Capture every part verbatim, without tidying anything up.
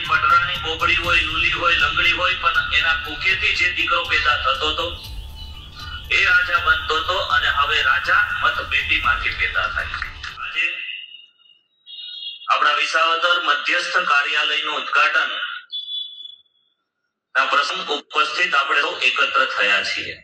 રાજાની પટરાણી બોબડી હોય, લૂલી હોય, લંગડી હોય, પણ એના કુખેથી જે દીકરો પેદા થતો હતો એ રાજા બનતો હતો અને હવે રાજા મતપેટીમાંથી પેદા થાય. આજે આપણા વિસાવદર મધ્યસ્થ કાર્યાલયનું ઉદ્ઘાટન ના પ્રસંગ ઉપસ્થિત આપણે સૌ એકત્ર થયા છીએ.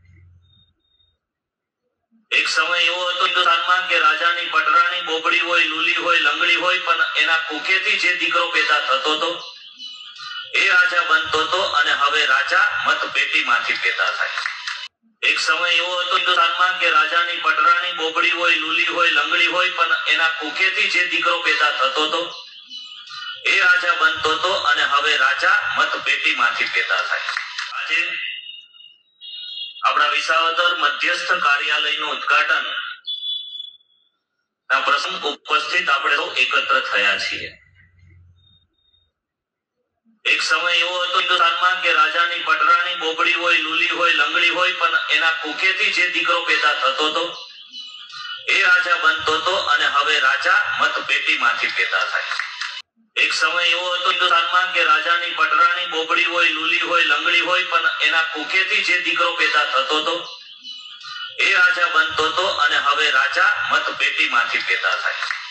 એક સમય એવો હતો હિન્દુસ્તાનમાં કે રાજાની પટરાણી બોબડી હોય, લૂલી હોય, લંગડી હોય, પણ એના કુખેથી જે દીકરો પેદા થતો હતો એ રાજા બનતો હતો અને હવે રાજા મતપેટીમાંથી પેદા થાય. એક સમય એવો હતો હિન્દુસ્તાનમાં કે રાજાની પટરાણી બોબડી હોય, લૂલી હોય, લંગડી હોય, પણ એના કુખેથી જે દીકરો પેદા થતો હતો એ રાજા બનતો હતો અને હવે રાજા મતપેટીમાંથી પેદા થાય. આજે આપણા વિસાવદર મધ્યસ્થ કાર્યાલયનું ઉદ્ઘાટન ના પ્રસંગ ઉપસ્થિત આપણે સૌ એકત્ર થયા છીએ. એક સમય એવો હતો હિન્દુસ્તાનમાં કે રાજાની પટરાણી બોબડી હોય, લૂલી હોય, લંગડી હોય, પણ એના કુખેથી જે દીકરો પેદા થતો હતો એ રાજા બનતો હતો અને હવે રાજા મતપેટીમાંથી પેદા થાય. એક સમય એવો હતો હિન્દુસ્તાનમાં કે રાજાની પટરાણી બોબડી હોય, લૂલી હોય, લંગડી હોય, પણ એના કુખેથી જે દીકરો પેદા થતો હતો એ રાજા બનતો હતો અને હવે રાજા મતપેટીમાંથી પેદા થાય.